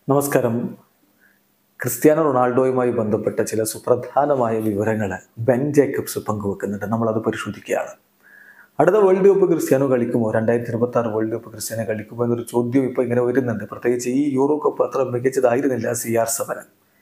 നമസ്കാരം. ക്രിസ്ത്യാനോ റൊണാൾഡോയുമായി ബന്ധപ്പെട്ട ചില സുപ്രധാനമായ വിവരങ്ങൾ ബെൻ ജേക്കബ്സ് പങ്കുവെക്കുന്നുണ്ട്. നമ്മളത് പരിശോധിക്കുകയാണ്. അടുത്ത വേൾഡ് കപ്പ് ക്രിസ്ത്യാനോ കളിക്കുമോ? 2026 വേൾഡ് കപ്പ് ക്രിസ്ത്യാനോ കളിക്കുമോ എന്നൊരു ചോദ്യം ഇപ്പോൾ ഇങ്ങനെ വരുന്നുണ്ട്. പ്രത്യേകിച്ച് ഈ യൂറോ കപ്പ് അത്ര മികച്ചതായിരുന്നില്ല CR7.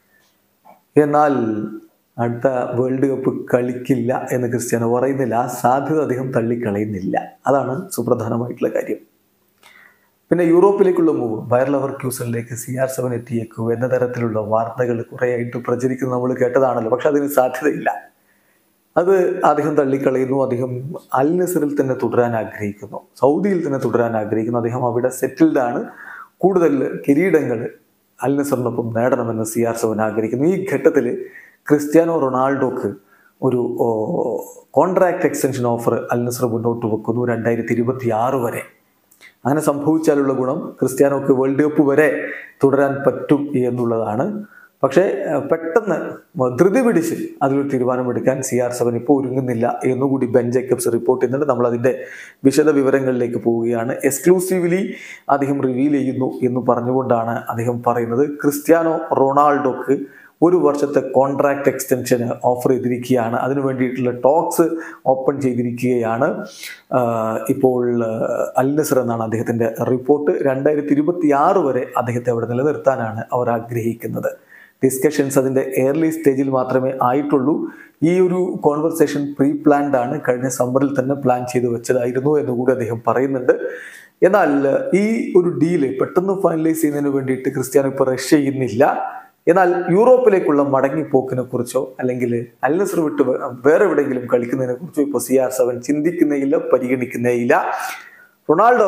എന്നാൽ അടുത്ത വേൾഡ് കപ്പ് കളിക്കില്ല എന്ന് ക്രിസ്ത്യാനോ പറയുന്നില്ല. ആ സാധ്യത അദ്ദേഹം തള്ളിക്കളയുന്നില്ല. അതാണ് സുപ്രധാനമായിട്ടുള്ള കാര്യം. പിന്നെ യൂറോപ്പിലേക്കുള്ള മൂവ്, ബയർ ലെവർക്യൂസനിലേക്ക് CR7 എത്തിയേക്കൂ എന്ന തരത്തിലുള്ള വാർത്തകൾ കുറേയായിട്ട് പ്രചരിക്കുന്നത് നമ്മൾ കേട്ടതാണല്ലോ. പക്ഷെ അതിന് സാധ്യതയില്ല. അത് അദ്ദേഹം തള്ളിക്കളയുന്നു. അദ്ദേഹം അൽ നസറിൽ തന്നെ തുടരാൻ ആഗ്രഹിക്കുന്നു, സൗദിയിൽ തന്നെ തുടരാൻ ആഗ്രഹിക്കുന്നു. അദ്ദേഹം അവിടെ സെറ്റിൽഡ് ആണ്. കൂടുതൽ കിരീടങ്ങൾ അൽ നസറിനൊപ്പം നേടണമെന്ന് CR7 ആഗ്രഹിക്കുന്നു. ഈ ഘട്ടത്തിൽ ക്രിസ്ത്യാനോ റൊണാൾഡോക്ക് ഒരു contract extension offer Al Nassr മുന്നോട്ട് വെക്കുന്നു 2026 വരെ. അങ്ങനെ സംഭവിച്ചാലുള്ള ഗുണം ക്രിസ്ത്യാനോക്ക് വേൾഡ് കപ്പ് വരെ തുടരാൻ പറ്റും എന്നുള്ളതാണ്. പക്ഷേ പെട്ടെന്ന് ധൃതി പിടിച്ച് അതിലൊരു തീരുമാനമെടുക്കാൻ CR7 ഇപ്പോൾ ഒരുങ്ങുന്നില്ല എന്നുകൂടി ബെൻ ജേക്കബ്സ് റിപ്പോർട്ട് ചെയ്യുന്നുണ്ട്. നമ്മൾ അതിൻ്റെ വിശദ വിവരങ്ങളിലേക്ക് പോവുകയാണ്. എക്സ്ക്ലൂസീവ്ലി അദ്ദേഹം റിവീൽ ചെയ്യുന്നു എന്ന് പറഞ്ഞുകൊണ്ടാണ് അദ്ദേഹം പറയുന്നത് ക്രിസ്ത്യാനോ റൊണാൾഡോക്ക് 1 വർഷത്തെ കോൺട്രാക്ട് എക്സ്റ്റൻഷന് ഓഫർ ചെയ്തിരിക്കുകയാണ്. അതിനു വേണ്ടിയിട്ടുള്ള ടോക്സ് ഓപ്പൺ ചെയ്തിരിക്കുകയാണ് ഇപ്പോൾ അൽ നസർ എന്നാണ് അദ്ദേഹത്തിൻ്റെ റിപ്പോർട്ട്. 2026 വരെ അദ്ദേഹത്തെ അവിടെ നിലനിർത്താനാണ് അവർ ആഗ്രഹിക്കുന്നത്. ഡിസ്കഷൻസ് അതിൻ്റെ ഏർലി സ്റ്റേജിൽ മാത്രമേ ആയിട്ടുള്ളൂ. ഈ ഒരു കോൺവെർസേഷൻ പ്രീ പ്ലാൻഡ് ആണ്. കഴിഞ്ഞ സമ്മറിൽ തന്നെ പ്ലാൻ ചെയ്ത് വെച്ചതായിരുന്നു എന്നുകൂടി അദ്ദേഹം പറയുന്നുണ്ട്. എന്നാൽ ഈ ഒരു ഡീല് പെട്ടെന്ന് ഫൈനലൈസ് ചെയ്യുന്നതിന് വേണ്ടിയിട്ട് ക്രിസ്ത്യാനോ ഇപ്പോൾ റഷ് ചെയ്യുന്നില്ല. എന്നാൽ യൂറോപ്പിലേക്കുള്ള മടങ്ങിപ്പോക്കിനെ കുറിച്ചോ അല്ലെങ്കിൽ അൽ നസർ വിട്ട് വേറെ എവിടെയെങ്കിലും കളിക്കുന്നതിനെ കുറിച്ചോ ഇപ്പോൾ CR7 ചിന്തിക്കുന്നേയില്ല, പരിഗണിക്കുന്നേയില്ല. റൊണാൾഡോ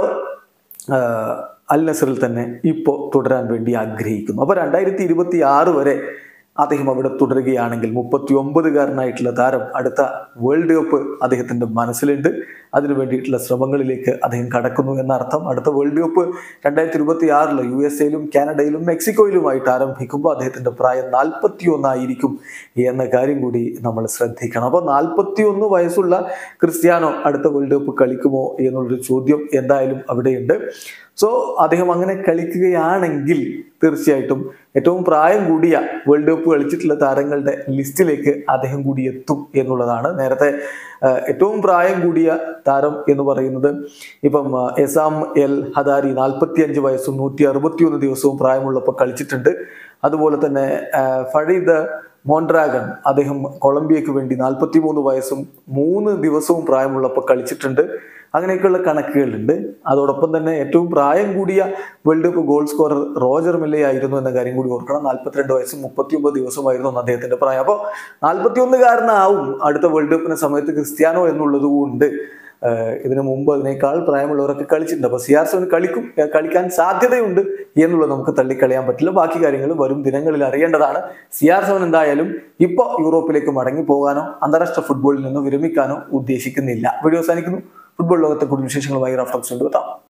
അൽ നസറിൽ തന്നെ ഇപ്പോൾ തുടരാൻ വേണ്ടി ആഗ്രഹിക്കുന്നു. അപ്പോൾ 2026 വരെ അദ്ദേഹം അവിടെ തുടരുകയാണെങ്കിൽ 39-കാരനായിട്ടുള്ള താരം അടുത്ത വേൾഡ് കപ്പ് അദ്ദേഹത്തിൻ്റെ മനസ്സിലുണ്ട്. അതിനു വേണ്ടിയിട്ടുള്ള ശ്രമങ്ങളിലേക്ക് അദ്ദേഹം കടക്കുന്നു എന്നർത്ഥം. അടുത്ത വേൾഡ് കപ്പ് 2026 USA-യിലും കാനഡയിലും മെക്സിക്കോയിലുമായിട്ട് ആരംഭിക്കുമ്പോൾ അദ്ദേഹത്തിൻ്റെ പ്രായം 41 ആയിരിക്കും എന്ന കാര്യം കൂടി നമ്മൾ ശ്രദ്ധിക്കണം. അപ്പോൾ 41 വയസ്സുള്ള ക്രിസ്ത്യാനോ അടുത്ത വേൾഡ് കപ്പ് കളിക്കുമോ എന്നുള്ളൊരു ചോദ്യം എന്തായാലും അവിടെയുണ്ട്. സോ അദ്ദേഹം അങ്ങനെ കളിക്കുകയാണെങ്കിൽ തീർച്ചയായിട്ടും ഏറ്റവും പ്രായം കൂടിയ വേൾഡ് കപ്പ് കളിച്ചിട്ടുള്ള താരങ്ങളുടെ ലിസ്റ്റിലേക്ക് അദ്ദേഹം കൂടി എത്തും എന്നുള്ളതാണ്. നേരത്തെ ഏറ്റവും പ്രായം കൂടിയ താരം എന്ന് പറയുന്നത് ഇപ്പം എസാം എൽ ഹദാരി 45 വയസ്സും 161 ദിവസവും പ്രായമുള്ളപ്പോൾ കളിച്ചിട്ടുണ്ട്. അതുപോലെ തന്നെ ഫരീദ് മോൺഡ്രാഗൺ അദ്ദേഹം കൊളംബിയക്ക് വേണ്ടി 43 വയസ്സും 3 ദിവസവും പ്രായമുള്ളപ്പോൾ കളിച്ചിട്ടുണ്ട്. അങ്ങനെയൊക്കെയുള്ള കണക്കുകളുണ്ട്. അതോടൊപ്പം തന്നെ ഏറ്റവും പ്രായം കൂടിയ world cup goal scorer Roger Milla ആയിരുന്നു എന്ന കാര്യം കൂടി ഓർക്കണം. 42 വയസ്സും 39 ദിവസമായിരുന്നു അന്ന് അദ്ദേഹത്തിന്റെ പ്രായം. അപ്പോൾ 41-കാരനാവും അടുത്ത വേൾഡ് കപ്പിന്റെ സമയത്ത് ക്രിസ്ത്യാനോ എന്നുള്ളത് കൊണ്ട് ഇതിനു മുമ്പ് അതിനേക്കാൾ പ്രായമുള്ളവരൊക്കെ കളിച്ചിട്ടുണ്ട്. അപ്പോൾ CR7 കളിക്കാൻ സാധ്യതയുണ്ട് എന്നുള്ളത് നമുക്ക് തള്ളിക്കളയാൻ പറ്റില്ല. ബാക്കി കാര്യങ്ങൾ വരും ദിനങ്ങളിൽ അറിയേണ്ടതാണ്. CR7 എന്തായാലും ഇപ്പോൾ യൂറോപ്പിലേക്ക് മടങ്ങി പോകാനോ അന്താരാഷ്ട്ര ഫുട്ബോളിൽ നിന്ന് വിരമിക്കാനോ ഉദ്ദേശിക്കുന്നില്ല. വീഡിയോ അവസാനിക്കുന്നു. ഫുട്ബോൾ ലോകത്തെ കൂടുതൽ വിശേഷങ്ങളുമായി റഫറൻസ് കൊണ്ടുവെത്താം.